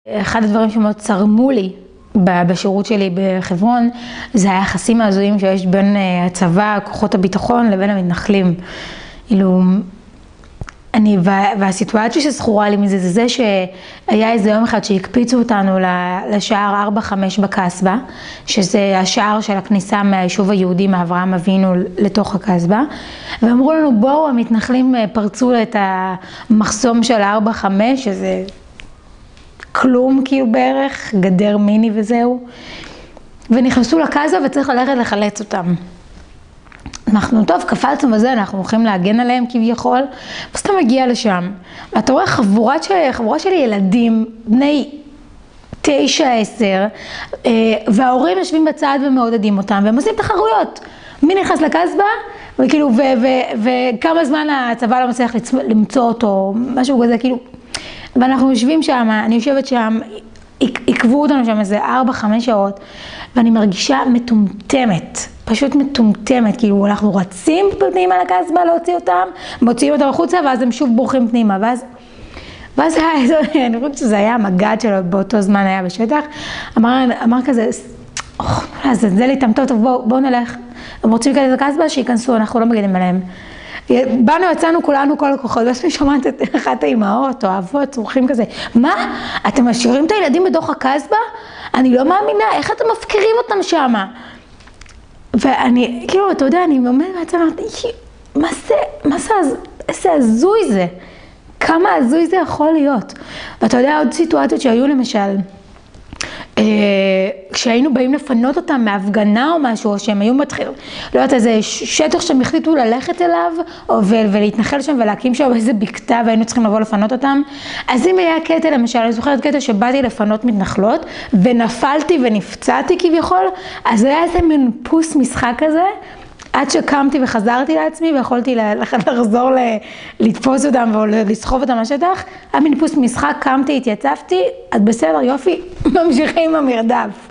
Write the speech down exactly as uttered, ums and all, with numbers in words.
אחד הדברים שמאוד צרמו לי בשירות שלי בחברון, זה היחסים ההזויים שיש בין הצבא, כוחות הביטחון, לבין המתנחלים. אילו, אני, והסיטואציה שזכורה לי מזה, זה זה שהיה איזה יום אחד שהקפיצו אותנו לשער ארבע חמש בקסבה, שזה השער של הכניסה מהיישוב היהודי, מאברהם אבינו לתוך הקסבה, ואמרו לנו, בואו, המתנחלים פרצו את המחסום של ארבע חמש, שזה כלום כאילו בערך, גדר מיני וזהו, ונכנסו לקסבה וצריך ללכת לחלץ אותם. אנחנו, טוב, קפלצנו וזה, אנחנו הולכים להגן עליהם כביכול, אז אתה מגיע לשם, ואתה רואה חבורה של, חבורה של ילדים, בני תשע, עשר, וההורים יושבים בצד ומעודדים אותם, והם עושים תחרויות. מי נכנס לקסבה, וכאילו, ו, ו, ו, וכמה זמן הצבא לא מצליח למצוא אותו, משהו כזה, כאילו, ואנחנו יושבים שם, אני יושבת שם, עקבו אותנו שם איזה ארבע, חמש שעות, ואני מרגישה מטומטמת, פשוט מטומטמת, כאילו אנחנו רצים פנימה לקסבה להוציא אותם, מוציאים אותם החוצה, ואז הם שוב בורחים פנימה, ואז, ואז היה, אני חושבת שזה היה המגד שלו, באותו זמן היה בשטח, אמר, אמר כזה, אז זה לי טוב, טוב, בואו בוא נלך, הם רוצים להיכנס לקסבה, שיכנסו, אנחנו לא מגנים עליהם. באנו, יצאנו כולנו כל הכוחות, ואז אני שומעת את אחת האימהות או האבות, צורכים כזה, מה? אתם משאירים את הילדים בתוך הקסבה? אני לא מאמינה, איך אתם מפקירים אותם שמה? ואני, כאילו, אתה יודע, אני אומרת בעצם, מה זה, מה זה, איזה הזוי זה? כמה הזוי זה יכול להיות? ואתה יודע, עוד סיטואציות שהיו למשל, כשהיינו באים לפנות אותם מהפגנה או משהו, או שהם היו מתחילים, לא יודעת, איזה שטח שהם החליטו ללכת אליו, ולהתנחל שם ולהקים שם איזה בקתה, והיינו צריכים לבוא לפנות אותם. אז אם היה קטע, למשל, אני זוכרת קטע שבאתי לפנות מתנחלות, ונפלתי ונפצעתי כביכול, אז היה איזה מין פוס משחק כזה, עד שקמתי וחזרתי לעצמי, ויכולתי לחזור לתפוס אותם ולסחוב אותם לשטח, היה מין פוס משחק, קמתי, התייצבתי, אז בסדר, יופי, ממשיכים עם המרדף.